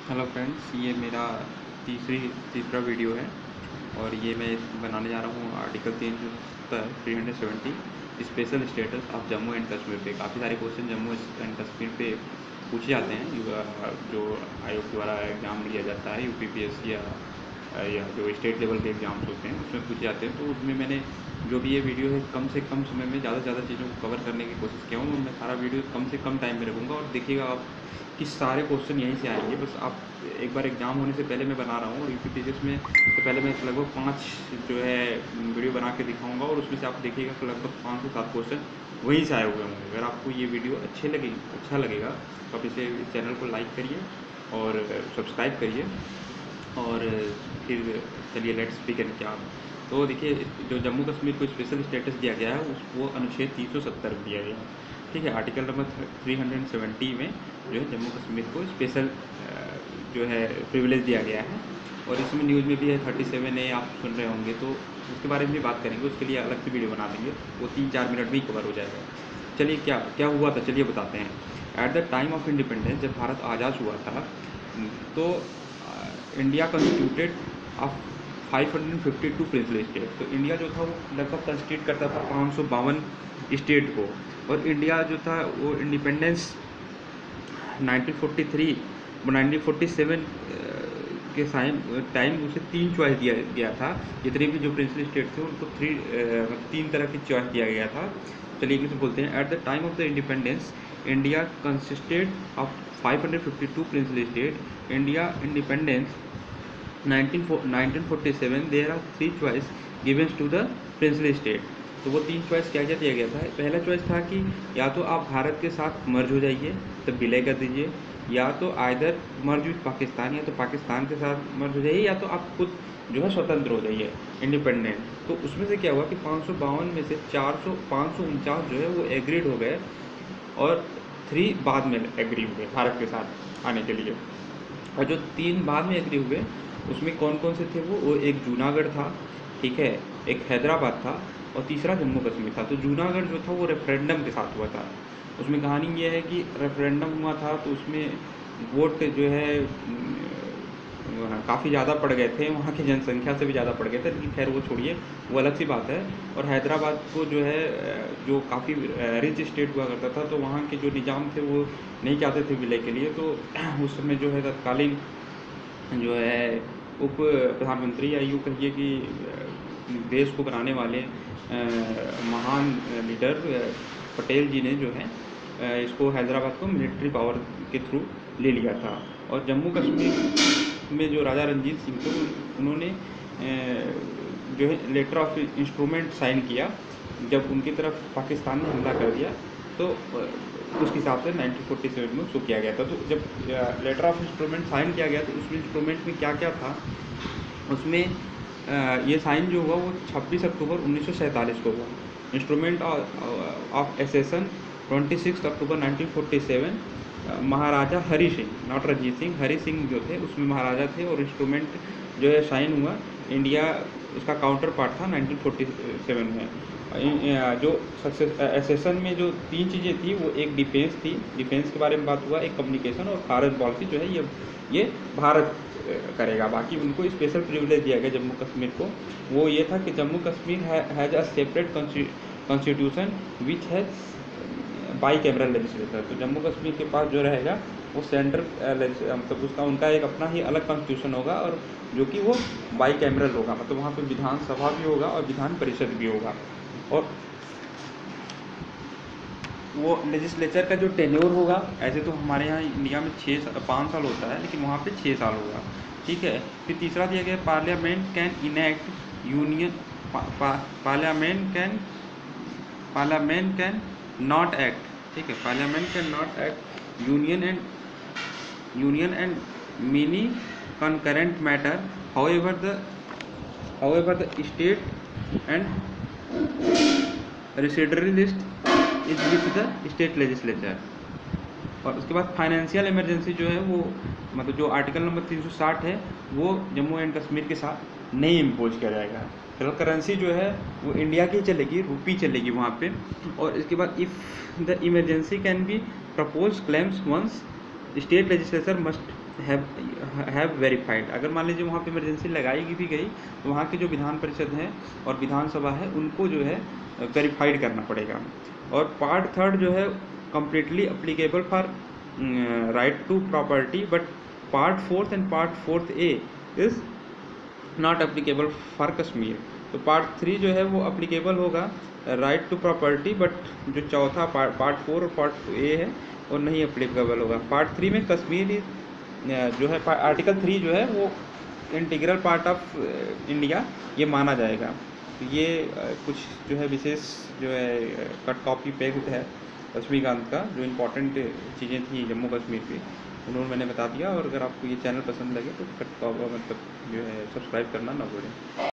Hello friends, ये मेरा तीसरा वीडियो है और ये मैं बनाने जा रहा हूँ article 370 special status of Jammu and Kashmir पे। काफ़ी सारे क्वेश्चन जम्मू एंड कश्मीर पे पूछे जाते हैं जो आयोग द्वारा एग्ज़ाम लिया जाता है, यूपीपीएससी या जो स्टेट लेवल के एग्ज़ाम्स होते हैं उसमें पूछे जाते हैं। तो उसमें मैंने जो भी ये वीडियो है कम से कम समय में ज़्यादा से ज़्यादा चीज़ों को कवर करने की कोशिश किया हूँ। मैं सारा वीडियो कम से कम टाइम में रखूँगा और देखिएगा आप कि सारे क्वेश्चन यहीं से आएंगे। बस आप एक बार एग्ज़ाम होने से पहले मैं बना रहा हूँ और यूपीपीएससी में तो पहले मैं लगभग 5 जो है वीडियो बना के दिखाऊंगा और उसमें से आप देखिएगा कि लगभग 5 से 7 क्वेश्चन वहीं से आए हुए होंगे। अगर आपको ये वीडियो अच्छा लगेगा तो आप इसे चैनल को लाइक करिए और सब्सक्राइब करिए। और फिर चलिए लेट्स बिगिन। क्या तो देखिए, जो जम्मू कश्मीर को स्पेशल स्टेटस दिया गया है वो अनुच्छेद 370 में दिया गया है। ठीक है, आर्टिकल नंबर 370 में जो है जम्मू कश्मीर को स्पेशल जो है प्रिविलेज दिया गया है। और इसमें न्यूज़ में भी है 37A, आप सुन रहे होंगे, तो उसके बारे में भी बात करेंगे। उसके लिए अलग से वीडियो बना देंगे, वो 3-4 मिनट में ही कवर हो जाएगा। चलिए क्या क्या हुआ था, चलिए बताते हैं। At the time of independence, जब भारत आज़ाद हुआ था, तो India constituted of 552 princely state. तो इंडिया जो था वो लगभग कंस्टिट्यूट करता था 552 स्टेट को। और इंडिया जो था वो इंडिपेंडेंस 1943 1947 के टाइम उसे 3 चॉइस दिया गया था। जितने भी जो प्रिंसली स्टेट थे उनको 3 तरह की चॉइस दिया गया था। चलिए इंग्लिश में बोलते हैं। At the time of the independence India consisted of 552 princely state. India independence 1947 there are 3 choice given to the princely state. तो वो 3 चॉइस क्या क्या दिया गया था। पहला चॉइस था कि या तो आप भारत के साथ मर्ज हो जाइए, तब विलय कर दीजिए, या तो आइदर मर्ज विथ पाकिस्तान, या तो पाकिस्तान के साथ मर्ज हो जाइए, या तो आप खुद जो है स्वतंत्र हो जाइए, इंडिपेंडेंट। तो उसमें से क्या हुआ कि 552 में से 549 जो है वो एग्रीड हो गए और 3 बाद में एग्री हुए भारत के साथ आने के लिए। और जो 3 बाद में एग्री हुए उसमें कौन कौन से थे वो एक जूनागढ़ था, ठीक है, एक हैदराबाद था और तीसरा जम्मू कश्मीर था। तो जूनागढ़ जो था वो रेफरेंडम के साथ हुआ था। उसमें कहानी ये है कि रेफरेंडम हुआ था तो उसमें वोट जो है काफ़ी ज़्यादा पड़ गए थे, वहाँ की जनसंख्या से भी ज़्यादा पड़ गए थे, लेकिन खैर वो छोड़िए, वो अलग सी बात है। और हैदराबाद को जो है जो काफ़ी रिच स्टेट हुआ करता था, तो वहाँ के जो निज़ाम थे वो नहीं चाहते थे विलय के लिए। तो उस समय जो है तत्कालीन जो है उप प्रधानमंत्री, या यूँ कहिए कि देश को बनाने वाले महान लीडर पटेल जी ने जो है इसको हैदराबाद को मिलिट्री पावर के थ्रू ले लिया था। और जम्मू कश्मीर में जो राजा रंजीत सिंह थे उन्होंने जो है लेटर ऑफ इंस्ट्रूमेंट साइन किया। जब उनकी तरफ पाकिस्तान ने हमला कर दिया तो उस हिसाब से 1947 में उसको किया गया था। तो जब लेटर ऑफ इंस्ट्रूमेंट साइन किया गया तो उसमें इंस्ट्रूमेंट में क्या क्या था, उसमें ये साइन जो हुआ वो 26 अक्टूबर 1947 को हुआ। Instrument of accession 26 October 1947। Maharaja Hari Singh, not Ranjit Singh, Hari Singh जो थे उसमें महाराजा थे। और इंस्ट्रूमेंट जो है साइन हुआ, इंडिया उसका काउंटर पार्ट था 1947 में। जो सक्सेस एसेसन में जो 3 चीज़ें थी वो एक डिफेंस थी, डिफेंस के बारे में बात हुआ, एक कम्युनिकेशन और फॉरेन पॉलिसी जो है ये भारत करेगा। बाकी उनको स्पेशल प्रिविलेज दिया गया जम्मू कश्मीर को। वो ये था कि Jammu Kashmir has a separate constitution which has bicameral legislature. तो जम्मू कश्मीर के पास जो रहेगा वो सेंट्रल मतलब उसका उनका एक अपना ही अलग कॉन्स्टिट्यूशन होगा, और जो कि वो बाई कैमरल होगा, मतलब वहाँ पे विधानसभा भी होगा और विधान परिषद भी होगा। और वो लेजिस्लेचर का जो टेन्योर होगा, ऐसे तो हमारे यहाँ इंडिया में 5 साल होता है, लेकिन वहाँ पे 6 साल होगा, ठीक है। फिर तीसरा दिया गया parliament can enact union parliament can not act, ठीक है, parliament can not act union and many concurrent matter, however the state and residuary list is with the state legislature। और उसके बाद फाइनेंशियल इमरजेंसी जो है वो मतलब जो आर्टिकल नंबर 360 है वो जम्मू एंड कश्मीर के साथ नहीं इम्पोज किया जाएगा। फिलहाल करेंसी जो है वो इंडिया की चलेगी, रुपी चलेगी वहाँ पे। और इसके बाद if the emergency can be propose claims once state legislature must have verified. अगर मान लीजिए वहाँ पे इमरजेंसी लगाई भी गई तो वहाँ की जो विधान परिषद है और विधानसभा है उनको जो है वेरीफाइड करना पड़ेगा। और पार्ट थर्ड जो है completely applicable for right to property, but part fourth and part fourth A is not applicable for Kashmir. तो पार्ट थ्री जो है वो अप्लीकेबल होगा राइट टू प्रॉपर्टी, बट जो चौथा पार्ट फोर और पार्ट ए है वो नहीं अप्लीकेबल होगा। पार्ट थ्री में कश्मीर जो है आर्टिकल थ्री जो है वो इंटीग्रल पार्ट ऑफ इंडिया ये माना जाएगा। तो ये कुछ जो है विशेष जो है कट कॉपी पेस्ट है रजनीकांत का, जो इम्पोर्टेंट चीज़ें थी जम्मू कश्मीर की उन्होंने मैंने बता दिया। और अगर आपको ये चैनल पसंद लगे तो कट मतलब जो है सब्सक्राइब करना ना भूलें।